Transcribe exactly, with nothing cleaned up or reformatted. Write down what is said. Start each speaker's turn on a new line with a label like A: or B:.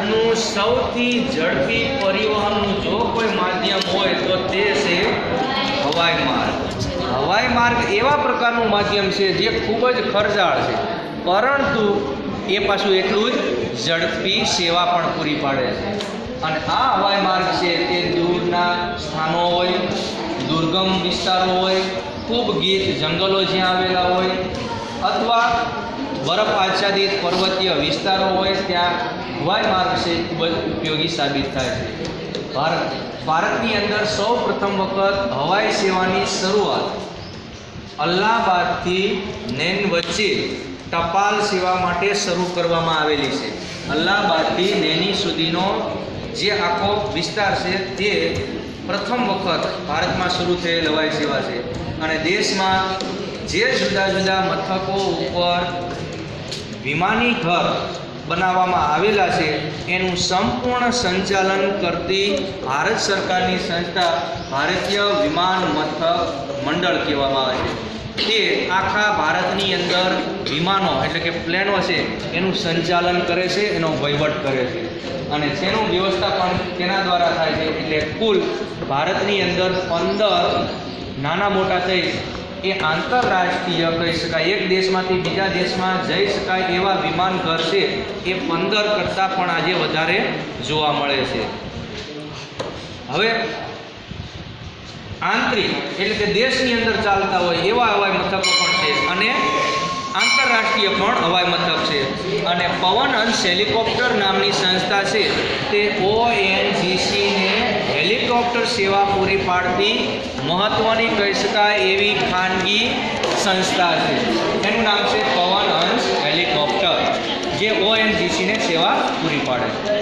A: ભારતનું સૌથી ઝડપી પરિવહનનું જો કોઈ માધ્યમ હોય તો તે છે હવાઈ માર્ગ. હવાઈ માર્ગ એવા પ્રકારનું માધ્યમ છે જે ખૂબ જ ખર્ચાળ છે, પરંતુ એ પાછું એટલું જ ઝડપી સેવા પણ પૂરી પાડે છે. અને આ હવાઈ માર્ગ છે તે દૂરના સ્થાનો હોય, દુર્ગમ વિસ્તારો હોય, ખૂબ ગીચ જંગલો જ્યાં આવેલા હોય, અથવા બરફ આચ્છાદિત પર્વતીય વિસ્તારો હોય ત્યાં હવાઈ માર્ગ છે ખૂબ જ ઉપયોગી સાબિત થાય છે. ભારત ભારતની અંદર સૌ પ્રથમ વખત હવાઈ સેવાની શરૂઆત અલ્હાબાદથી નૈન વચ્ચે ટપાલ સેવા માટે શરૂ કરવામાં આવેલી છે. અલ્હાબાદથી નૈની સુધીનો જે આખો વિસ્તાર છે તે પ્રથમ વખત ભારતમાં શરૂ થયેલ હવાઈ સેવા છે. અને દેશમાં જે જુદા જુદા મથકો ઉપર વિમાની ઘર બનાવવામાં આવેલા છે એનું સંપૂર્ણ સંચાલન કરતી ભારત સરકારની સંસ્થા ભારતીય વિમાન મથક મંડળ કહેવામાં આવે છે. તે આખા ભારતની અંદર વિમાનો એટલે કે પ્લેનો છે એનું સંચાલન કરે છે, એનો વહીવટ કરે છે અને તેનું વ્યવસ્થા પણ તેના દ્વારા થાય છે. એટલે કુલ ભારતની અંદર પંદર નાના મોટા થઈ એ આંતરરાષ્ટ્રીય કહી શકાય, એક દેશમાંથી બીજા દેશમાં જઈ શકાય એવા વિમાન ઘર છે એ પંદર કરતાં પણ આજે વધારે જોવા મળે છે. હવે આંતરિક એટલે કે દેશની અંદર ચાલતા હોય એવા હવાઈ મથકો પણ છે અને આંતરરાષ્ટ્રીય પણ હવાઈ મથક છે. અને પવનહંસ હેલિકોપ્ટર નામની સંસ્થા છે તે ઓ એન જી સીને હેલિકોપ્ટર સેવા પૂરી પાડતી મહત્ત્વની કહી શકાય એવી ખાનગી સંસ્થા છે. એનું નામ છે પવનહંસ હેલિકોપ્ટર, જે ઓ એન જી સીને સેવા પૂરી પાડે છે.